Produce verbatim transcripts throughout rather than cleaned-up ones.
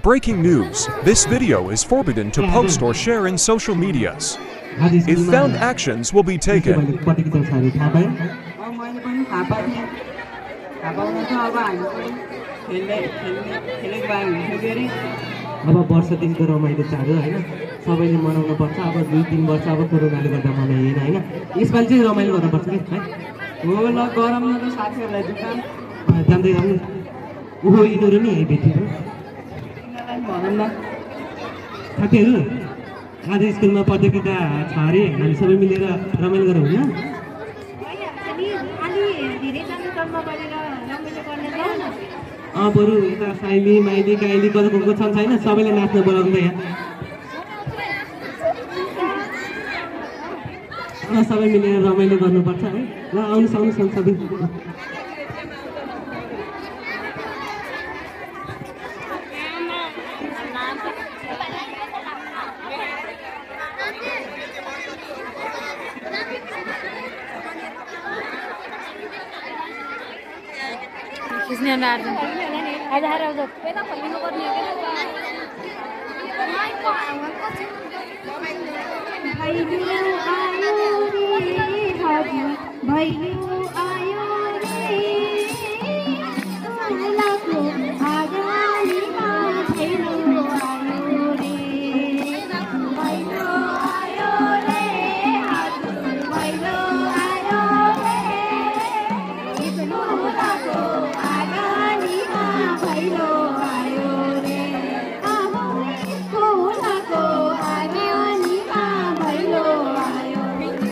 Breaking news. This video is forbidden to post or share in social medias. If found, actions will be taken. अब वर्ष दिनको रमाइलो चाह्यो हैन सबैले मनाउनु पर्छ अब दुई तीन वर्ष अब कोरोनाले गर्दा मनाइएन हैन यसपालि चाहिँ रमाइलो गर्नु पर्छ के है हो ल गरम न त साथीहरुलाई दुकान जान्दै जानु ओहो यिनीहरु नि यही भेटेको यिनीहरुलाई भनौं न साथीहरु आज स्कुलमा पढ्दै किता छ अरे हामी सबै मिलेर रमाइलो गरौँ हैन अलि अलि धेरै जना जम्मा गरेर रमाइलो गर्ने जाऊ न अ बरु यता साइली माइली गाइली कता को छन् छैन सबैले नाच्न बोलाउनु त यहाँ सबै मिलेर रमाइलो गर्नुपर्छ है ल आउनुस् आउनुस् सबै किसने अनार आज हर रोज पैदा फलिनु पर्ने हो के भैलो आयो रे लाको आगानीमा भैलो आयो रे भैलो आयो रे भैलो आयो रे लाको आगानीमा भैलो आयो रे लाको आगानीमा भैलो आयो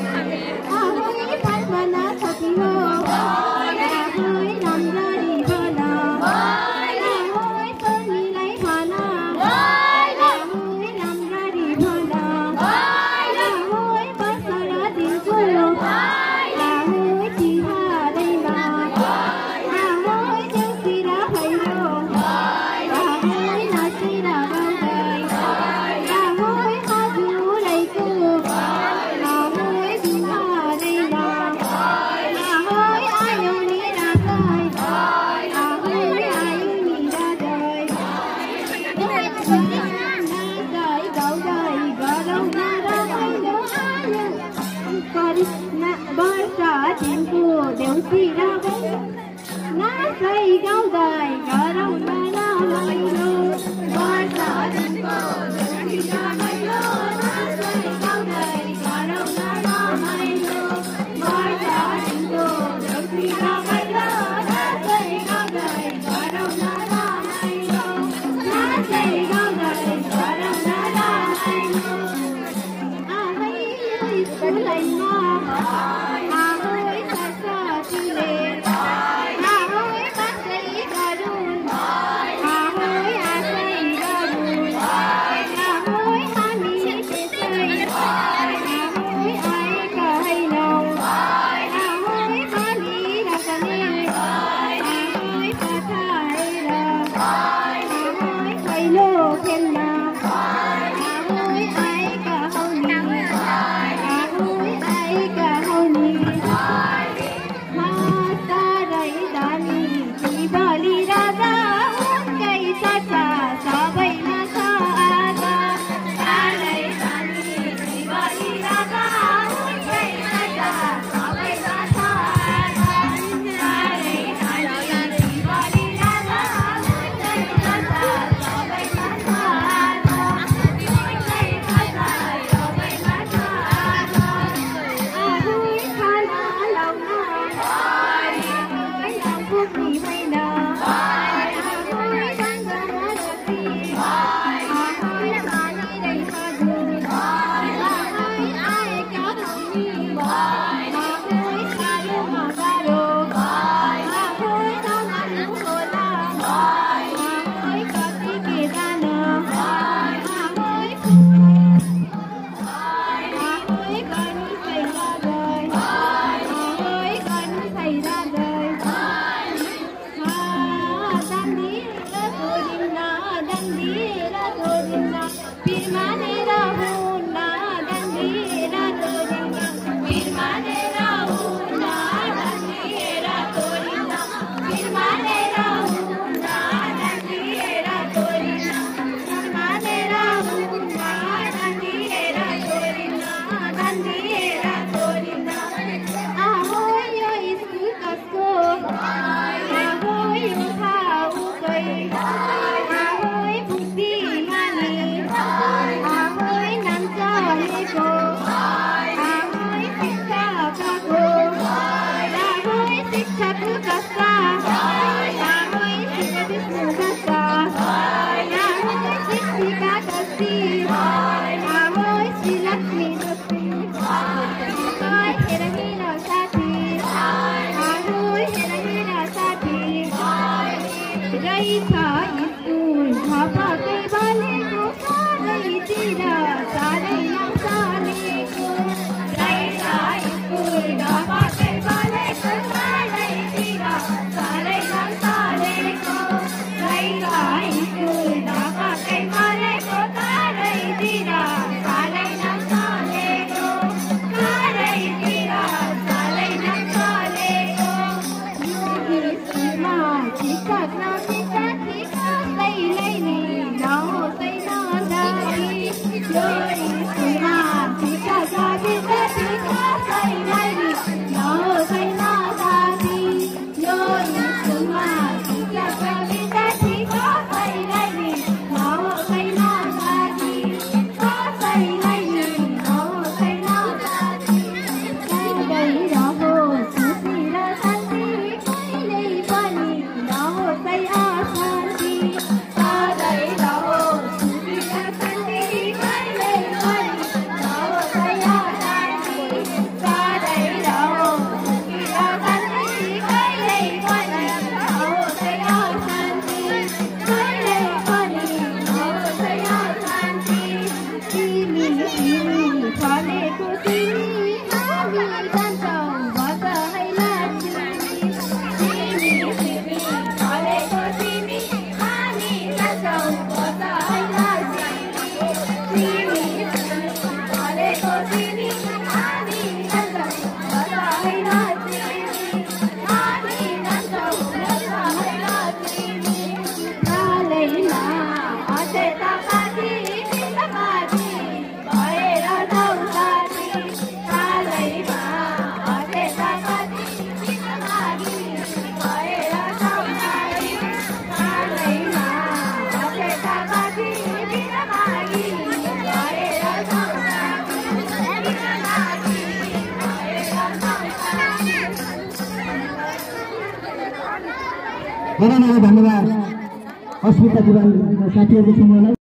पद्मना छति हो राहोइ राम्ररी भन राहोइ सोनीलाई भन राहोइ राम्ररी भन राहोइ बसर दिनको राहोइ तिहारैमा राहोइ देउतिर भैलो राहोइ नाचेर गाउँदै राहोइ हजुरैको राहोइ तिहारैमा राहोइ आयो नि राजै राहोइ आयो नि राजै नाच्दै गाउँदै गरौँ न रमाइलो आयो करिश्मा वर्षा दिनको देउतिर नाच्दै गाउँदै गरौँ न रमाइलो वर्षा दिनको देउतिर रमाइलो नाच्दै गाउँदै गरौँ न रमाइलो वर्षा दिनको देउतिर रमाइलो नाच्दै गाउँदै गरौँ न रमाइलो नाच्दै गाउँदै गरौँ न रमाइलो आमै स्कुलैमा आमै सरस्वतीले आमै बस्दै गरून् आमै आशै गरून् आमै हामी त्यसै आमै आएका होइनौँ आमै भनिराख्ने आमै पठाएर आमै पहिलो खेल्न आमै आएका हौ नि आमै आएका हौ नि मातारै दानी शिवली राजा उनकै चर्चा सबैमा छ आजा तारै दानी शिवली राजा उनकै चर्चा सबैमा छ आजा तारै दानी शिवली राजा उनकै चर्चा सबैमा छ आजा उनकै चर्चा सबैमा छ आजा आहुई खाना लाउन आहुई नपुग्ने होइन आहुई गङ्गामा जति आहुई मानिरै हजुर आहुई आएका भनी आहुई साह्रोमा गाह्रो आहुई नमान्नु होला आहुई कति के जान आहुई आहुई गर्नु छैन आहुई गर्नु छैन दन्दिएर छोडिन्न दन्दिएर छोडिन्न पिर मानेर हुन्न दन्दिएर छोडिन्न पिर मानेर हुन्न दन्दिएर छोडिन्न पिर मानेर हुन्न दन्दिएर छोडिन्न धन्यवाद अस्मिता दिवाल साथीहरूको समूहलाई